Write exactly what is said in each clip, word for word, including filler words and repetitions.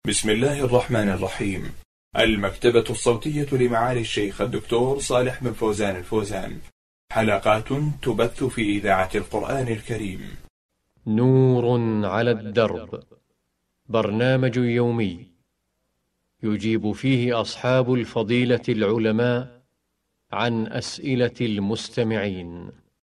بسم الله الرحمن الرحيم. المكتبة الصوتية لمعالي الشيخ الدكتور صالح بن فوزان الفوزان، حلقات تبث في إذاعة القرآن الكريم. نور على الدرب، برنامج يومي يجيب فيه أصحاب الفضيلة العلماء عن أسئلة المستمعين.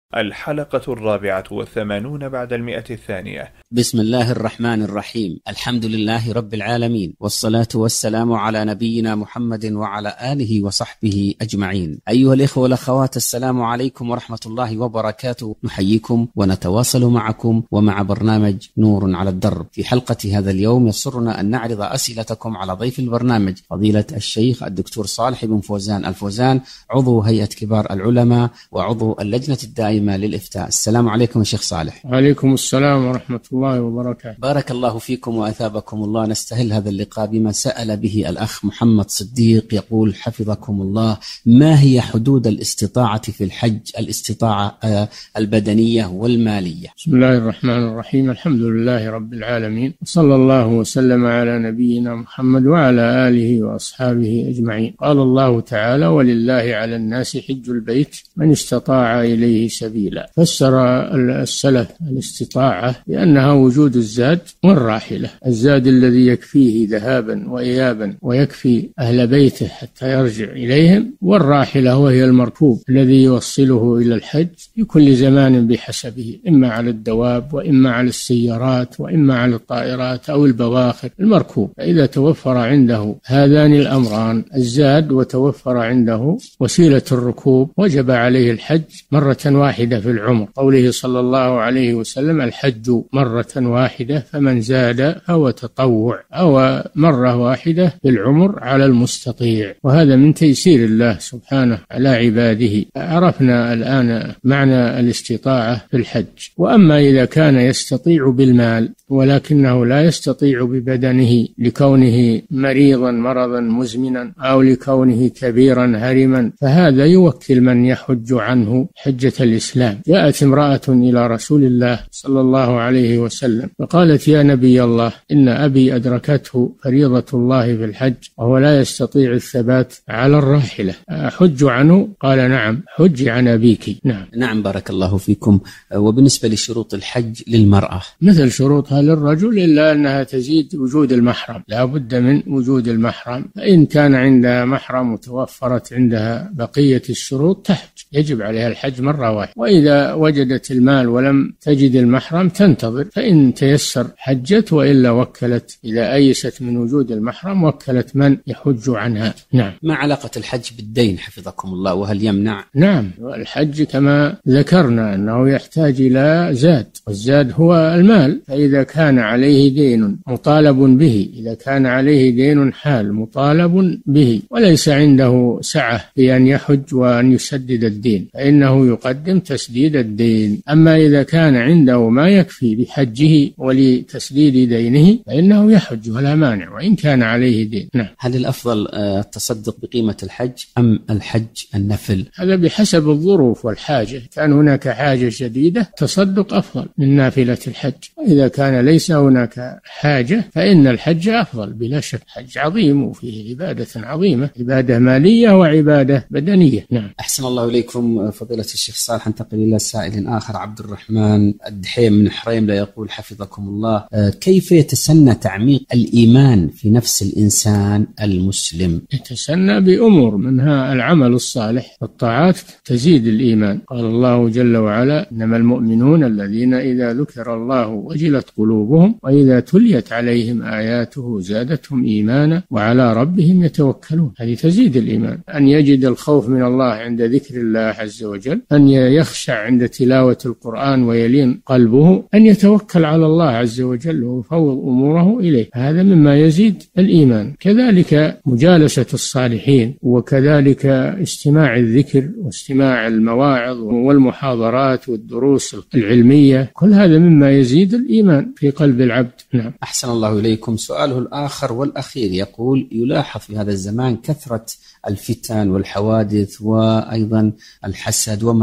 الحلقة الرابعة والثمانون بعد المئة الثانية. بسم الله الرحمن الرحيم. الحمد لله رب العالمين، والصلاة والسلام على نبينا محمد وعلى آله وصحبه أجمعين. أيها الإخوة والأخوات، السلام عليكم ورحمة الله وبركاته. نحييكم ونتواصل معكم ومع برنامج نور على الدرب. في حلقة هذا اليوم يسرنا أن نعرض أسئلتكم على ضيف البرنامج فضيلة الشيخ الدكتور صالح بن فوزان الفوزان، عضو هيئة كبار العلماء وعضو اللجنة الدائمة للإفتاء. السلام عليكم يا شيخ صالح. وعليكم السلام ورحمة الله وبركاته. بارك الله فيكم وأثابكم الله. نستهل هذا اللقاء بما سأل به الأخ محمد صديق، يقول حفظكم الله: ما هي حدود الاستطاعة في الحج، الاستطاعة البدنية والمالية؟ بسم الله الرحمن الرحيم. الحمد لله رب العالمين، وصلى الله وسلم على نبينا محمد وعلى آله وأصحابه أجمعين. قال الله تعالى: ولله على الناس حج البيت من استطاع إليه سبيلا. فسر السلف الاستطاعة بأنها وجود الزاد والراحلة، الزاد الذي يكفيه ذهابا وإيابا ويكفي أهل بيته حتى يرجع إليهم، والراحلة وهي المركوب الذي يوصله إلى الحج في كل زمان بحسبه، إما على الدواب وإما على السيارات وإما على الطائرات أو البواخر المركوب. فإذا توفر عنده هذان الأمران، الزاد وتوفر عنده وسيلة الركوب، وجب عليه الحج مرة واحدة في العمر. قوله صلى الله عليه وسلم: الحج مرة واحدة فمن زاد فهو تطوع، أو مرة واحدة في العمر على المستطيع. وهذا من تيسير الله سبحانه على عباده. عرفنا الآن معنى الاستطاعة في الحج. وأما إذا كان يستطيع بالمال ولكنه لا يستطيع ببدنه لكونه مريضا مرضا مزمنا أو لكونه كبيرا هرما، فهذا يوكل من يحج عنه حجة الإسلام. جاءت امرأة إلى رسول الله صلى الله عليه وسلم فقالت: يا نبي الله، إن أبي أدركته فريضة الله في الحج وهو لا يستطيع الثبات على الراحلة، أحج عنه؟ قال: نعم، حج عن أبيك. نعم. نعم، بارك الله فيكم. وبالنسبة لشروط الحج للمرأة، مثل شروطها للرجل، إلا أنها تزيد وجود المحرم، لا بد من وجود المحرم. فإن كان عندها محرم وتوفرت عندها بقية الشروط تحج، يجب عليها الحج مرة واحدة. وإذا وجدت المال ولم تجد المحرم تنتظر، فإن تيسر حجت، وإلا وكلت. إذا أيست من وجود المحرم وكلت من يحج عنها. نعم. ما علاقة الحج بالدين حفظكم الله، وهل يمنع؟ نعم، الحج كما ذكرنا أنه يحتاج إلى زاد، والزاد هو المال. فإذا كان عليه دين مطالب به، إذا كان عليه دين حال مطالب به وليس عنده سعة في أن يحج وأن يسدد الدين، فإنه يقدم تسديد الدين. أما إذا كان عنده ما يكفي لحجه ولتسديد دينه فإنه يحج ولا مانع، وإن كان عليه دين. نعم. هل الأفضل التصدق بقيمة الحج أم الحج النفل؟ هذا بحسب الظروف والحاجة. كان هناك حاجة شديدة تصدق أفضل من نافلة الحج، وإذا كان ليس هناك حاجة فإن الحج أفضل بلا شك. حج عظيم وفيه عبادة عظيمة، عبادة مالية وعبادة بدنية. نعم. أحسن الله إليكم فضيلة الشيخ صالح. انتقل إلى سائل آخر. عبد الرحمن الدحيم من حريم لا يقول حفظكم الله: كيف يتسنى تعميق الإيمان في نفس الإنسان المسلم؟ يتسنى بأمور، منها العمل الصالح، الطاعات تزيد الإيمان. قال الله جل وعلا: إنما المؤمنون الذين إذا ذكر الله وجلت قلوبهم وإذا تليت عليهم آياته زادتهم إيمانا وعلى ربهم يتوكلون. هذه تزيد الإيمان. أن يجد الخوف من الله عند ذكر الله عز وجل، أن يخشع عند تلاوة القرآن ويلين قلبه، أن يتوكل على الله عز وجل ويفوض أموره إليه. هذا مما يزيد الإيمان. كذلك مجالسة الصالحين، وكذلك استماع الذكر واستماع المواعظ والمحاضرات والدروس العلمية، كل هذا مما يزيد الإيمان في قلب العبد. نعم. أحسن الله إليكم. سؤاله الآخر والأخير يقول: يلاحظ في هذا الزمان كثرة الفتن والحوادث وأيضا الحسد وما إلى ذلك،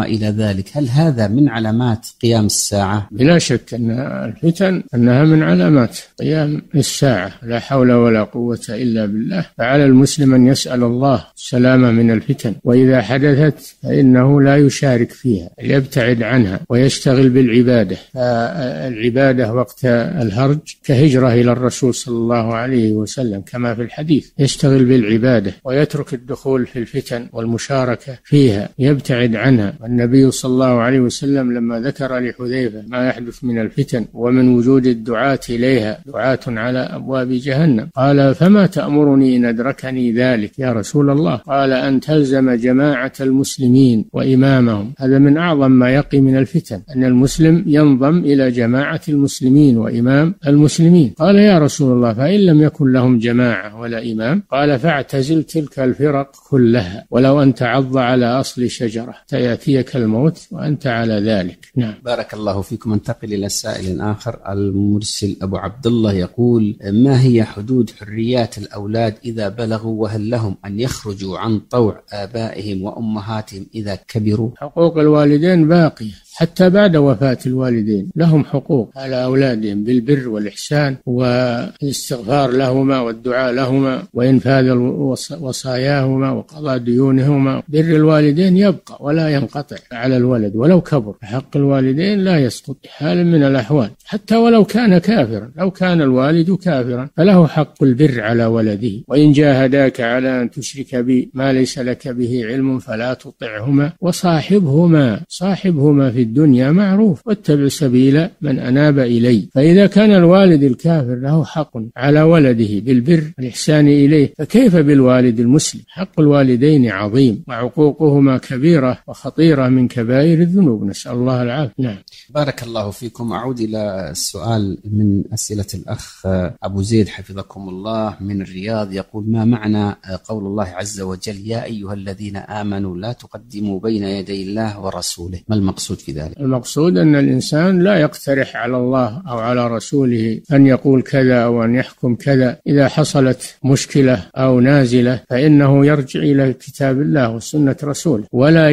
ذلك، هل هذا من علامات قيام الساعة؟ بلا شك أن الفتن أنها من علامات قيام الساعة، لا حول ولا قوة إلا بالله. فعلى المسلم أن يسأل الله السلامة من الفتن، وإذا حدثت فإنه لا يشارك فيها، يبتعد عنها ويشتغل بالعبادة. فالعبادة وقت الهرج كهجرة إلى الرسول صلى الله عليه وسلم كما في الحديث، يشتغل بالعبادة ويترك الدخول في الفتن والمشاركة فيها، يبتعد عنها. والنبي صلى الله عليه وسلم لما ذكر لحذيفة ما يحدث من الفتن ومن وجود الدعاة إليها، دعاة على أبواب جهنم، قال فما تأمرني إن أدركني ذلك يا رسول الله؟ قال أن تلزم جماعة المسلمين وإمامهم. هذا من أعظم ما يقي من الفتن، أن المسلم ينضم إلى جماعة المسلمين وإمام المسلمين. قال يا رسول الله فإن لم يكن لهم جماعة ولا إمام؟ قال فاعتزل تلك الفرق كلها ولو أن تعض على أصل شجرة يأتيك الموت وأنت على ذلك. نعم. بارك الله فيكم. انتقل إلى سائل آخر. المرسل أبو عبد الله يقول ما هي حدود حريات الأولاد إذا بلغوا، وهل لهم أن يخرجوا عن طوع آبائهم وأمهاتهم إذا كبروا؟ حقوق الوالدين باقية حتى بعد وفاة الوالدين، لهم حقوق على أولادهم بالبر والإحسان والاستغفار لهما والدعاء لهما وإنفاذ وصاياهما وقضاء ديونهما. بر الوالدين يبقى ولا ينقطع على الولد ولو كبر. حق الوالدين لا يسقط بحال من الأحوال حتى ولو كان كافرا. لو كان الوالد كافرا فله حق البر على ولده. وإن جاهداك على أن تشرك بي ما ليس لك به علم فلا تطعهما وصاحبهما صاحبهما في الدنيا معروف واتبع سبيل من أناب إلي. فإذا كان الوالد الكافر له حق على ولده بالبر والإحسان إليه، فكيف بالوالد المسلم؟ حق الوالدين عظيم وعقوقهما كبيرة وخطيرة من كبائر الذنوب، نسأل الله العافية. نعم. بارك الله فيكم. أعود إلى السؤال من أسئلة الأخ أبو زيد حفظكم الله من الرياض، يقول ما معنى قول الله عز وجل يا أيها الذين آمنوا لا تقدموا بين يدي الله ورسوله؟ ما المقصود في ذلك؟ المقصود أن الإنسان لا يقترح على الله أو على رسوله أن يقول كذا أو أن يحكم كذا. إذا حصلت مشكلة أو نازلة فإنه يرجع إلى كتاب الله وسنة رسوله، ولا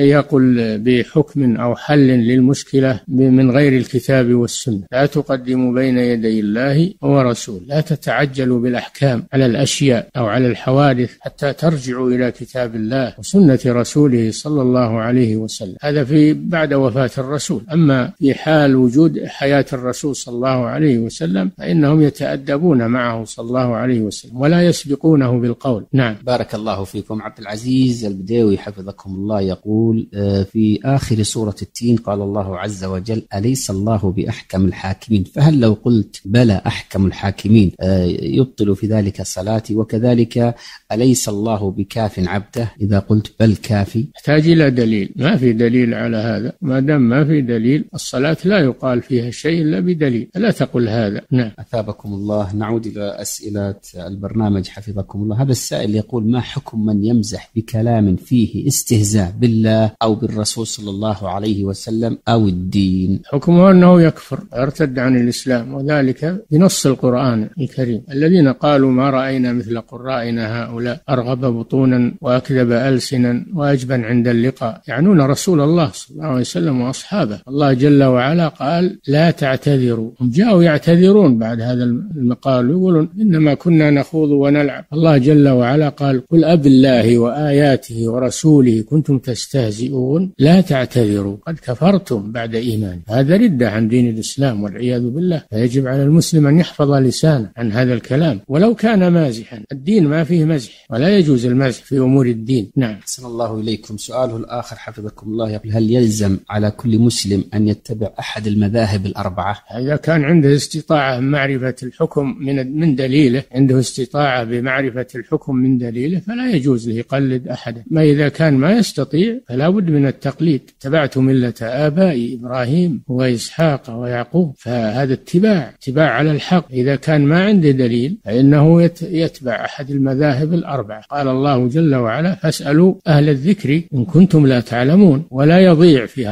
يقول بحكم أو حل للمشكلة من غير الكتاب والسنة. لا تقدموا بين يدي الله ورسوله، لا تتعجلوا بالأحكام على الأشياء أو على الحوادث حتى ترجعوا إلى كتاب الله وسنة رسوله صلى الله عليه وسلم. هذا في بعد وفاة الرسول. أما في حال وجود حياة الرسول صلى الله عليه وسلم فإنهم يتأدبون معه صلى الله عليه وسلم ولا يسبقونه بالقول. نعم. بارك الله فيكم. عبد العزيز البديوي حفظكم الله يقول في آخر سورة التين قال الله عز وجل أليس الله بأحكم الحاكمين؟ فهل لو قلت بلى أحكم الحاكمين يبطل في ذلك صلاتي؟ وكذلك أليس الله بكاف عبده إذا قلت بل كافي؟ يحتاج إلى دليل. ما في دليل على هذا. ما دام ما في دليل الصلاة لا يقال فيها شيء إلا بدليل، لا تقل هذا. نعم. أثابكم الله. نعود إلى أسئلة البرنامج حفظكم الله. هذا السائل يقول ما حكم من يمزح بكلام فيه استهزاء بالله أو بالرسول صلى الله عليه وسلم أو الدين؟ حكمه أنه يكفر ويرتد عن الإسلام، وذلك بنص القرآن الكريم الذين قالوا ما رأينا مثل قرائنا هؤلاء أرغب بطونا وأكذب ألسنا وأجبن عند اللقاء، يعنون رسول الله صلى الله عليه وسلم وأصحابه. الله جل وعلا قال لا تعتذروا. هم جاءوا يعتذرون بعد هذا المقال يقولون إنما كنا نخوض ونلعب. الله جل وعلا قال قل أب الله وآياته ورسوله كنتم تستهزئون لا تعتذروا قد كفرتم بعد إيمان. هذا ردة عن دين الإسلام والعياذ بالله. فيجب على المسلم أن يحفظ لسانه عن هذا الكلام ولو كان مازحا. الدين ما فيه مزح ولا يجوز المزح في أمور الدين. نعم. أحسن الله إليكم. سؤاله الآخر حفظكم الله يقول هل يلزم على كل مسلم أن يتبع أحد المذاهب الأربعة؟ إذا كان عنده استطاعة معرفة الحكم من من دليله، عنده استطاعة بمعرفة الحكم من دليله فلا يجوز له يقلد أحدا. ما إذا كان ما يستطيع فلا بد من التقليد. تبعت ملة آبائي إبراهيم وإسحاق ويعقوب، فهذا اتباع اتباع على الحق. إذا كان ما عنده دليل فإنه يتبع أحد المذاهب الأربعة. قال الله جل وعلا فاسألوا أهل الذكر إن كنتم لا تعلمون. ولا يضيع في هؤلاء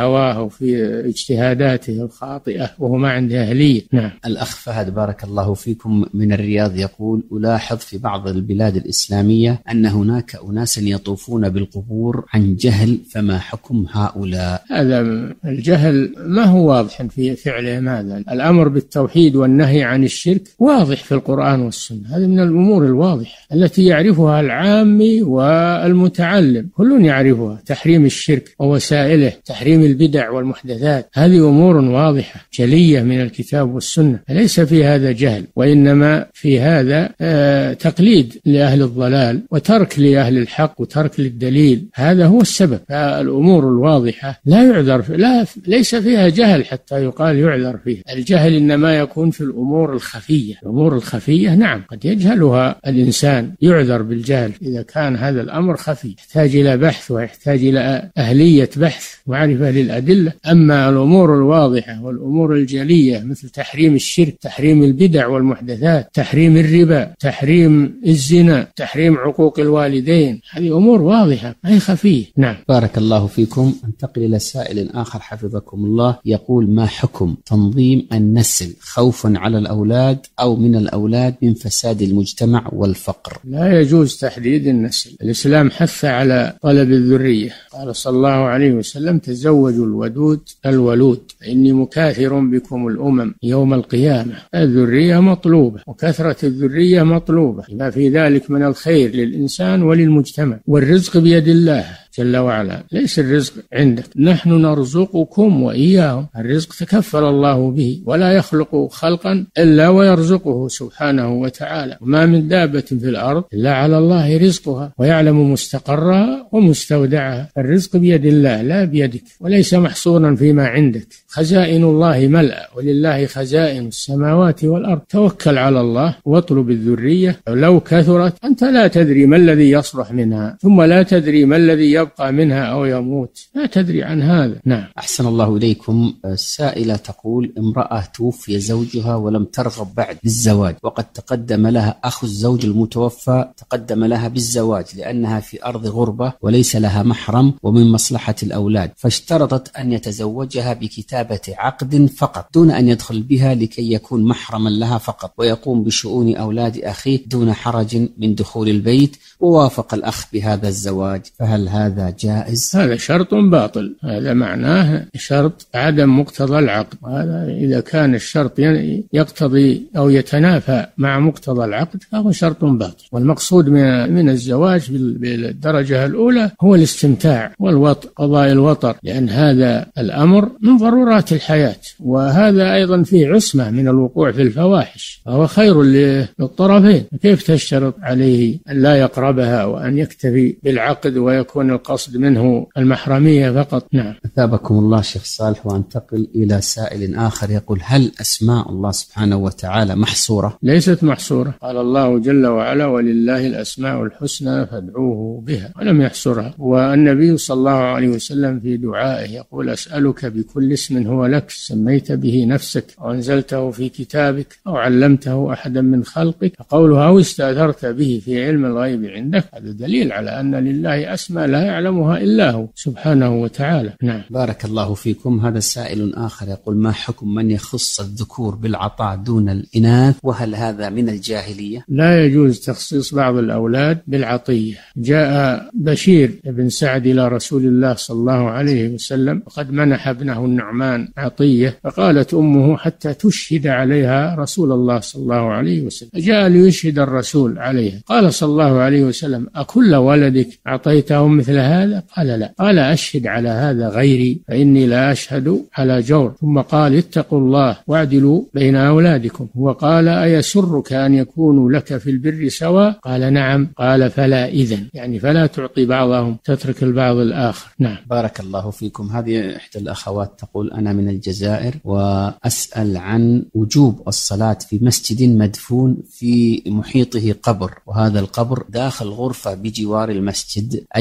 هواه وفي اجتهاداته الخاطئة وهو ما عنده أهلية. نعم. الأخ فهد بارك الله فيكم من الرياض يقول: ألاحظ في بعض البلاد الإسلامية أن هناك أناسا يطوفون بالقبور عن جهل، فما حكم هؤلاء؟ هذا الجهل ما هو واضح في فعلهم. هذا الأمر بالتوحيد والنهي عن الشرك واضح في القرآن والسنة. هذه من الأمور الواضحة التي يعرفها العامي والمتعلم، كل يعرفها. تحريم الشرك ووسائله، تحريم البدع والمحدثات، هذه أمور واضحة جلية من الكتاب والسنة، ليس في هذا جهل، وإنما في هذا آه تقليد لأهل الضلال وترك لأهل الحق وترك للدليل. هذا هو السبب. فالأمور الواضحة لا يعذر في لا ليس فيها جهل حتى يقال يعذر فيها. الجهل إنما يكون في الأمور الخفية. الأمور الخفية نعم قد يجهلها الإنسان، يعذر بالجهل إذا كان هذا الأمر خفي، يحتاج إلى بحث ويحتاج إلى أهلية بحث معرفة للأدلة. أما الأمور الواضحة والأمور الجلية مثل تحريم الشرك، تحريم البدع والمحدثات، تحريم الربا، تحريم الزنا، تحريم عقوق الوالدين، هذه أمور واضحة ما هي خفية. نعم. بارك الله فيكم. انتقل إلى سائل آخر حفظكم الله، يقول: ما حكم تنظيم النسل خوفا على الأولاد أو من الأولاد من فساد المجتمع والفقر؟ لا يجوز تحديد النسل. الإسلام حث على طلب الذرية، قال صلى الله عليه وسلم: تزوجوا الودود الولود فإني مكاثر بكم الأمم يوم القيامة. الذرية مطلوبة وكثرة الذرية مطلوبة، ما في ذلك من الخير للإنسان وللمجتمع. والرزق بيد الله جل وعلا، ليس الرزق عندك. نحن نرزقكم وإياهم، الرزق تكفل الله به، ولا يخلق خلقا إلا ويرزقه سبحانه وتعالى. وما من دابة في الأرض إلا على الله رزقها ويعلم مستقرها ومستودعها. الرزق بيد الله لا بيدك، وليس محصورا فيما عندك. خزائن الله ملأ، ولله خزائن السماوات والأرض. توكل على الله واطلب الذرية. لو كثرت أنت لا تدري ما الذي يصلح منها، ثم لا تدري ما الذي يبقى منها أو يموت، لا تدري عن هذا. نعم. أحسن الله إليكم. السائلة تقول: امرأة توفي زوجها ولم ترغب بعد بالزواج، وقد تقدم لها أخو الزوج المتوفى تقدم لها بالزواج لأنها في أرض غربة وليس لها محرم ومن مصلحة الأولاد، فاشترطت أن يتزوجها بكتابة عقد فقط دون أن يدخل بها لكي يكون محرما لها فقط، ويقوم بشؤون أولاد أخيه دون حرج من دخول البيت، ووافق الأخ بهذا الزواج، فهل هذا جائز؟ هذا شرط باطل، هذا معناه شرط عدم مقتضى العقد. هذا إذا كان الشرط يقتضي أو يتنافى مع مقتضى العقد فهو شرط باطل. والمقصود من من الزواج بالدرجة الأولى هو الاستمتاع والوطر، قضاء الوطر، لأن هذا الأمر من ضرورات الحياة، وهذا أيضا فيه عصمة من الوقوع في الفواحش، فهو خير للطرفين. كيف تشترط عليه أن لا يقربها وأن يكتفي بالعقد ويكون القصد منه المحرمية فقط؟ نعم. أثابكم الله شيخ صالح. وانتقل إلى سائل آخر يقول: هل أسماء الله سبحانه وتعالى محصورة؟ ليست محصورة. قال الله جل وعلا: ولله الأسماء الحسنى فادعوه بها، ولم يحصرها. والنبي صلى الله عليه وسلم في دعائه يقول: أسألك بكل اسم هو لك سميت به نفسك أو أنزلته في كتابك أو علمته أحدا من خلقك. فقولها أو استأثرت به في علم الغيب عندك، هذا دليل على أن لله أسماء لا يعلمها إلا هو سبحانه وتعالى. نعم. بارك الله فيكم. هذا سائل آخر يقول: ما حكم من يخص الذكور بالعطاء دون الإناث، وهل هذا من الجاهلية؟ لا يجوز تخصيص بعض الأولاد بالعطية. جاء بشير بن سعد إلى رسول الله صلى الله عليه وسلم وقد منح ابنه النعمان عطية، فقالت أمه حتى تشهد عليها رسول الله صلى الله عليه وسلم، جاء ليشهد الرسول عليها. قال صلى الله عليه وسلم: أكل ولدك أعطيتهم مثل هذا؟ قال لا. قال: أشهد على هذا غيري فإني لا أشهد على جور. ثم قال: اتقوا الله واعدلوا بين أولادكم. وقال: أيسرك أن يكونوا لك في البر سواء؟ قال: نعم. قال: فلا إذن، يعني فلا تعطي بعضهم تترك البعض الآخر. نعم. بارك الله فيكم. هذه إحدى الأخوات تقول: أنا من الجزائر وأسأل عن وجوب الصلاة في مسجد مدفون في محيطه قبر، وهذا القبر داخل غرفة بجوار المسجد أي في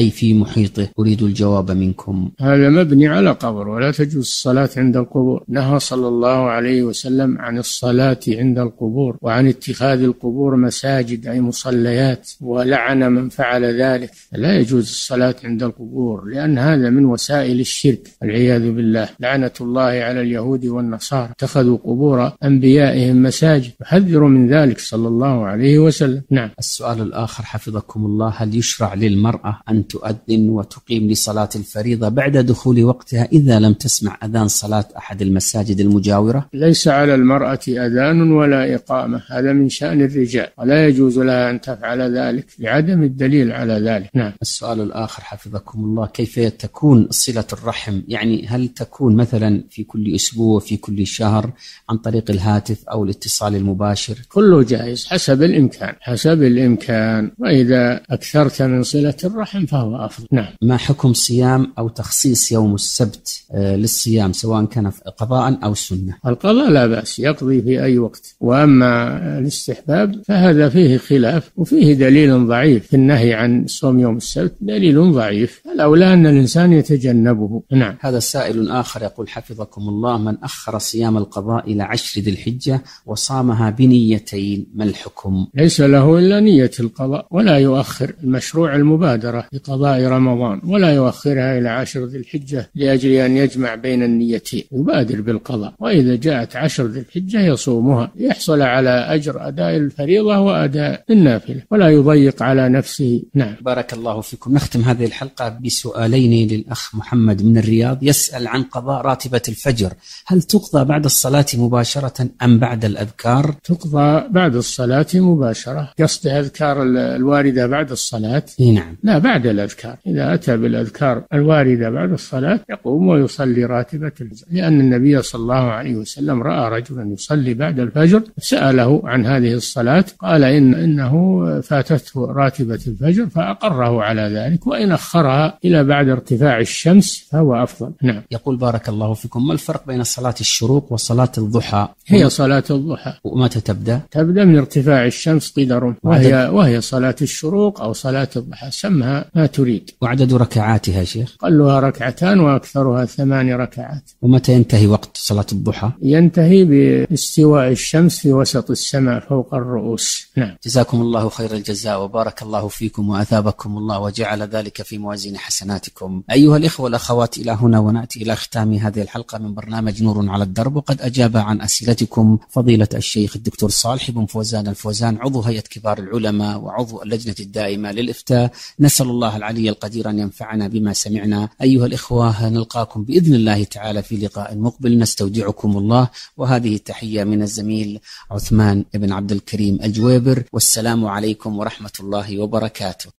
ومحيطه؟ أريد الجواب منكم. هذا مبني على قبر، ولا تجوز الصلاة عند القبور. نهى صلى الله عليه وسلم عن الصلاة عند القبور وعن اتخاذ القبور مساجد أي مصليات، ولعن من فعل ذلك. لا يجوز الصلاة عند القبور، لأن هذا من وسائل الشرك والعياذ بالله. لعنة الله على اليهود والنصارى اتخذوا قبور أنبيائهم مساجد، يحذر من ذلك صلى الله عليه وسلم. نعم. السؤال الآخر حفظكم الله: هل يشرع للمرأة أن تؤذن وتقيم لصلاة الفريضة بعد دخول وقتها إذا لم تسمع أذان صلاة أحد المساجد المجاورة؟ ليس على المرأة أذان ولا إقامة، هذا من شأن الرجال، ولا يجوز لها أن تفعل ذلك لعدم الدليل على ذلك. نعم. السؤال الآخر حفظكم الله: كيف تكون صلة الرحم؟ يعني هل تكون مثلا في كل أسبوع، في كل شهر، عن طريق الهاتف أو الاتصال المباشر؟ كله جائز حسب الإمكان، حسب الإمكان، وإذا أكثرت من صلة الرحم فهو أفضل. نعم. ما حكم صيام أو تخصيص يوم السبت آه للصيام سواء كان قضاء أو سنة؟ القضاء لا بأس، يقضي في أي وقت، وأما الاستحباب فهذا فيه خلاف وفيه دليل ضعيف في النهي عن صوم يوم السبت، دليل ضعيف، الأولى أن الإنسان يتجنبه. نعم. هذا سائل آخر يقول حفظكم الله: من أخر صيام القضاء إلى عشر ذي الحجة وصامها بنيتين ما الحكم؟ ليس له إلا نية القضاء، ولا يؤخر. المشروع المبادرة بقضاء رمضان، ولا يؤخرها إلى عشر ذي الحجة لأجل أن يجمع بين النيتين، يبادر بالقضاء، وإذا جاءت عشر ذي الحجة يصومها، يحصل على أجر أداء الفريضة وأداء النافلة، ولا يضيق على نفسه. نعم. بارك الله فيكم. نختم هذه الحلقة بسؤالين للأخ محمد من الرياض، يسأل عن قضاء راتبة الفجر، هل تقضى بعد الصلاة مباشرة أم بعد الأذكار؟ تقضى بعد الصلاة مباشرة. قصد أذكار الواردة بعد الصلاة؟ نعم. لا، بعد الأذكار. إذا أتى بالأذكار الواردة بعد الصلاة يقوم ويصلي راتبة الفجر، لأن النبي صلى الله عليه وسلم رأى رجلا يصلي بعد الفجر، سأله عن هذه الصلاة قال إن إنه فاتته راتبة الفجر، فأقره على ذلك، وإن أخرها إلى بعد ارتفاع الشمس فهو أفضل. نعم. يقول بارك الله فيكم: ما الفرق بين صلاة الشروق وصلاة الضحى؟ هي صلاة الضحى. ومتى تبدأ؟ تبدأ من ارتفاع الشمس قدر، وهي وهي صلاة الشروق أو صلاة الضحى، سمها ما تريد. وعدد ركعاتها شيخ؟ قلها ركعتان وأكثرها ثمان ركعات. ومتى ينتهي وقت صلاة الضحى؟ ينتهي باستواء الشمس في وسط السماء فوق الرؤوس. نعم. جزاكم الله خير الجزاء وبارك الله فيكم وأثابكم الله وجعل ذلك في موازين حسناتكم. أيها الإخوة والأخوات، إلى هنا ونأتي إلى ختام هذه الحلقة من برنامج نور على الدرب، وقد أجاب عن أسئلتكم فضيلة الشيخ الدكتور صالح بن فوزان الفوزان، عضو هيئة كبار العلماء وعضو اللجنة الدائمة للإفتاء. نسأل الله العلي القدير أن ينفعنا بما سمعنا. أيها الإخوة، نلقاكم بإذن الله تعالى في لقاء مقبل، نستودعكم الله، وهذه التحية من الزميل عثمان بن عبد الكريم الجويبر، والسلام عليكم ورحمة الله وبركاته.